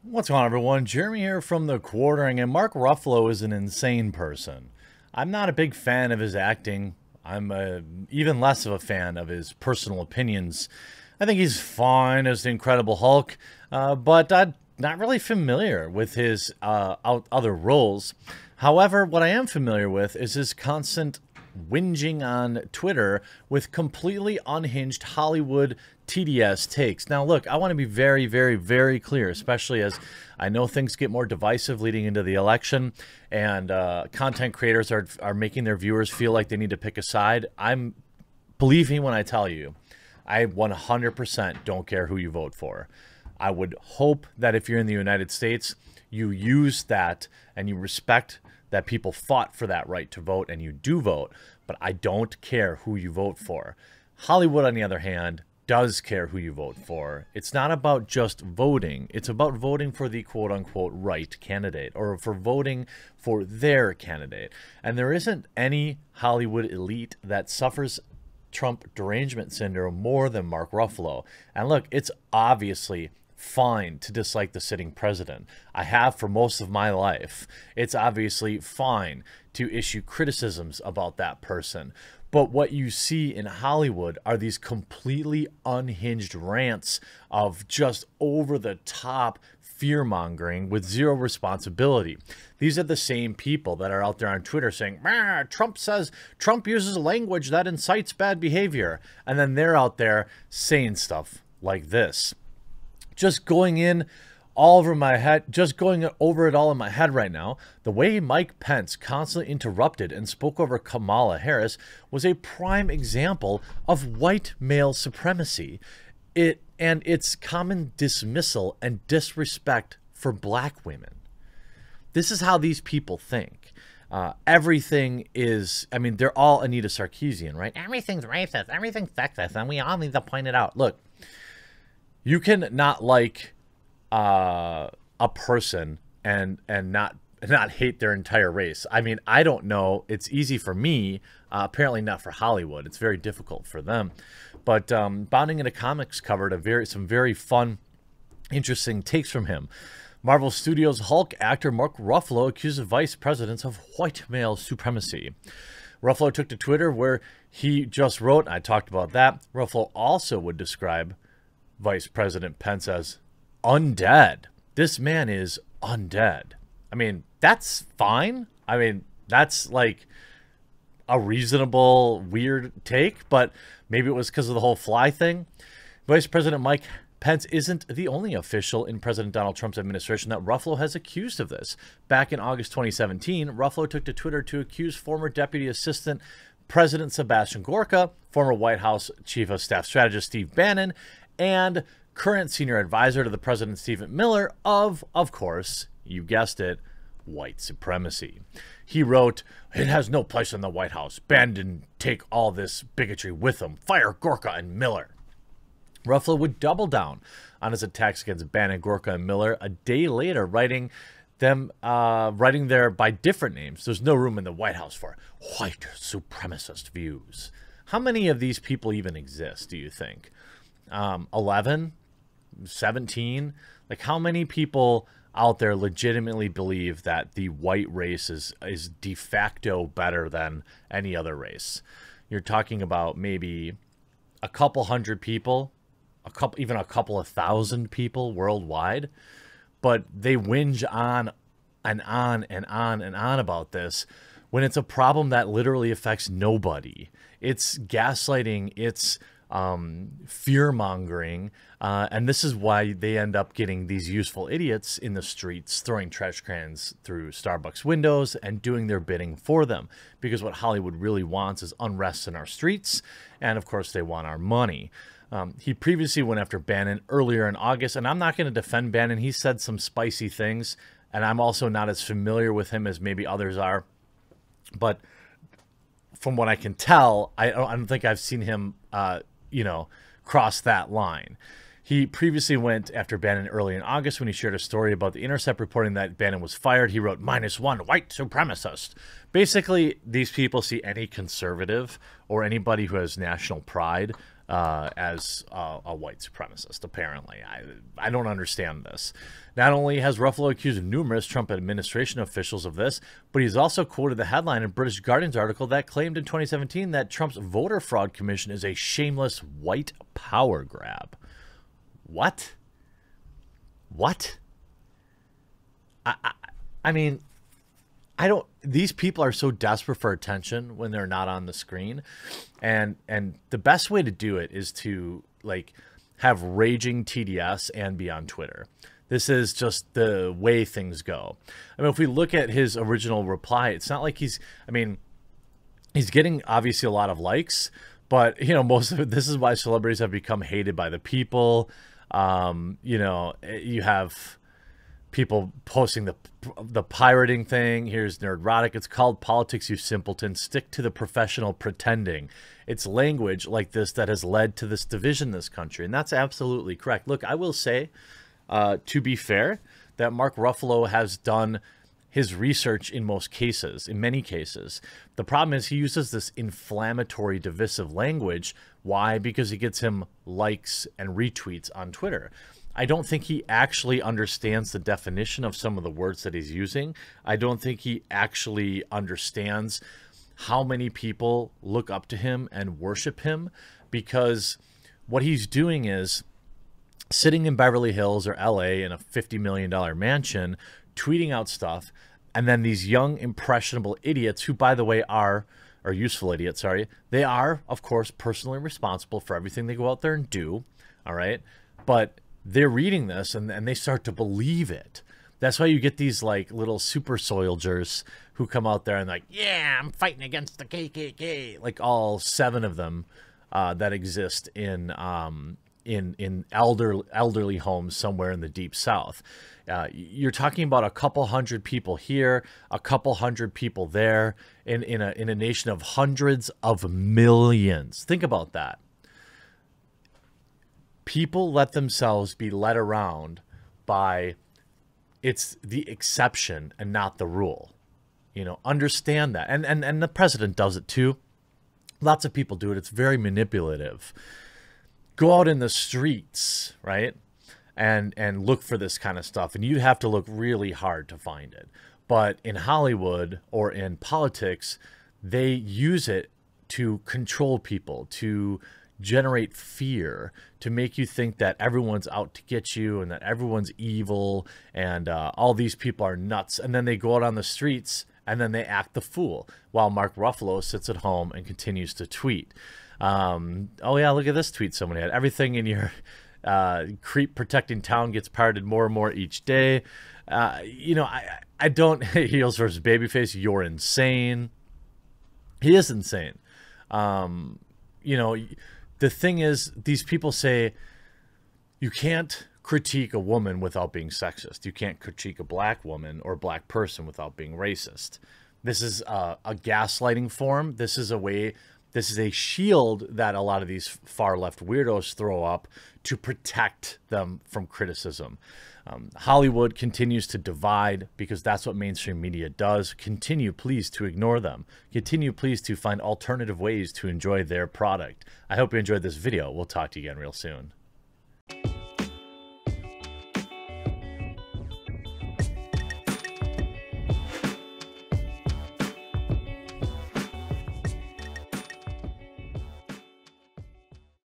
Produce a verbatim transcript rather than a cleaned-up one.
What's going on, everyone? Jeremy here from The Quartering, and Mark Ruffalo is an insane person. I'm not a big fan of his acting. I'm uh even less of a fan of his personal opinions. I think he's fine as the Incredible Hulk, uh, but I'm not really familiar with his uh, out other roles. However, what I am familiar with is his constant whinging on Twitter with completely unhinged Hollywood T D S takes. Now, look, I want to be very, very, very clear, especially as I know things get more divisive leading into the election, and uh, content creators are are making their viewers feel like they need to pick a side. I'm believe me when I tell you, I one hundred percent don't care who you vote for. I would hope that if you're in the United States, you use that and you respect that people fought for that right to vote, and you do vote, but I don't care who you vote for. Hollywood, on the other hand, does care who you vote for. It's not about just voting. It's about voting for the quote-unquote right candidate, or for voting for their candidate. And there isn't any Hollywood elite that suffers Trump derangement syndrome more than Mark Ruffalo. And look, it's obviously fine to dislike the sitting president. I have for most of my life. It's obviously fine to issue criticisms about that person. But what you see in Hollywood are these completely unhinged rants of just over-the-top fear-mongering with zero responsibility. These are the same people that are out there on Twitter saying, Trump says Trump uses language that incites bad behavior. And then they're out there saying stuff like this. Just going in all over my head, just going over it all in my head right now, the way Mike Pence constantly interrupted and spoke over Kamala Harris was a prime example of white male supremacy. It and its common dismissal and disrespect for black women. This is how these people think. Uh, everything is, I mean, they're all Anita Sarkeesian, right? Everything's racist, everything's sexist, and we all need to point it out. Look, you can not like uh, a person and and not not hate their entire race. I mean, I don't know. It's easy for me. Uh, apparently not for Hollywood. It's very difficult for them. But um, Bounding into Comics covered a very some very fun, interesting takes from him. Marvel Studios Hulk actor Mark Ruffalo accused of vice presidents of white male supremacy. Ruffalo took to Twitter where he just wrote, I talked about that, Ruffalo also would describe Vice President Pence as undead. This man is undead. I mean, that's fine. I mean, that's like a reasonable, weird take, but maybe it was because of the whole fly thing. Vice President Mike Pence isn't the only official in President Donald Trump's administration that Ruffalo has accused of this. Back in August twenty seventeen, Ruffalo took to Twitter to accuse former Deputy Assistant President Sebastian Gorka, former White House Chief of Staff Strategist Steve Bannon, and current senior advisor to the president, Stephen Miller, of, of course, you guessed it, white supremacy. He wrote, "It has no place in the White House. Bannon didn't take all this bigotry with him. Fire Gorka and Miller." Ruffalo would double down on his attacks against Bannon, Gorka, and Miller a day later, writing them, uh, writing there by different names. There's no room in the White House for white supremacist views. How many of these people even exist, do you think? Um, eleven? seventeen? Like, how many people out there legitimately believe that the white race is, is de facto better than any other race? You're talking about maybe a couple hundred people, a couple, even a couple of thousand people worldwide, but they whinge on and on and on and on about this when it's a problem that literally affects nobody. It's gaslighting, it's um, fear-mongering, uh, and this is why they end up getting these useful idiots in the streets throwing trash cans through Starbucks windows and doing their bidding for them, because what Hollywood really wants is unrest in our streets, and of course they want our money. Um, he previously went after Bannon earlier in August, and I'm not going to defend Bannon. He said some spicy things, and I'm also not as familiar with him as maybe others are, but from what I can tell, I don't, I don't think I've seen him uh, you know, cross that line. He previously went after Bannon early in August when he shared a story about The Intercept reporting that Bannon was fired. He wrote, "Minus one white supremacist." Basically, these people see any conservative or anybody who has national pride uh, as a, a white supremacist, apparently. I, I don't understand this. Not only has Ruffalo accused numerous Trump administration officials of this, but he's also quoted the headline in British Guardian's article that claimed in twenty seventeen that Trump's voter fraud commission is a shameless white power grab. What? What? I, I, I mean, I don't, these people are so desperate for attention when they're not on the screen. And, and the best way to do it is to like have raging T D S and be on Twitter. This is just the way things go. I mean, if we look at his original reply, it's not like he's, I mean, he's getting obviously a lot of likes, but you know, most of it, this is why celebrities have become hated by the people. Um, you know, you have people posting the the pirating thing. Here's Nerdrotic. It's called Politics, You Simpleton. Stick to the professional pretending. It's language like this that has led to this division in this country. And that's absolutely correct. Look, I will say, uh, to be fair, that Mark Ruffalo has done his research in most cases, in many cases. The problem is he uses this inflammatory, divisive language. Why? Because it gets him likes and retweets on Twitter. I don't think he actually understands the definition of some of the words that he's using. I don't think he actually understands how many people look up to him and worship him, because what he's doing is sitting in Beverly Hills or L A in a fifty million dollar mansion, tweeting out stuff, and then these young, impressionable idiots who, by the way, are, or useful idiots, sorry, they are, of course, personally responsible for everything they go out there and do, all right? But they're reading this and, and they start to believe it. That's why you get these like little super soldiers who come out there and like, yeah, I'm fighting against the K K K. Like all seven of them uh, that exist in um, in in elder elderly homes somewhere in the deep South. Uh, you're talking about a couple hundred people here, a couple hundred people there, in in a in a nation of hundreds of millions. Think about that. People let themselves be led around by, it's the exception and not the rule. You know, understand that. And, and, and the president does it too. Lots of people do it. It's very manipulative. Go out in the streets, right? And, and look for this kind of stuff. And you'd have to look really hard to find it. But in Hollywood or in politics, they use it to control people, to generate fear, to make you think that everyone's out to get you and that everyone's evil and uh, all these people are nuts. And then they go out on the streets and then they act the fool while Mark Ruffalo sits at home and continues to tweet. Um, oh yeah, look at this tweet someone had. Everything in your uh, creep protecting town gets pirated more and more each day. Uh, you know, I, I don't, heels versus babyface, you're insane. He is insane. Um, you know, the thing is, these people say you can't critique a woman without being sexist. You can't critique a black woman or black person without being racist. This is a, a gaslighting form. This is a way, this is a shield that a lot of these far left weirdos throw up to protect them from criticism. Um, Hollywood continues to divide because that's what mainstream media does. Continue, please, to ignore them. Continue, please, to find alternative ways to enjoy their product. I hope you enjoyed this video. We'll talk to you again real soon.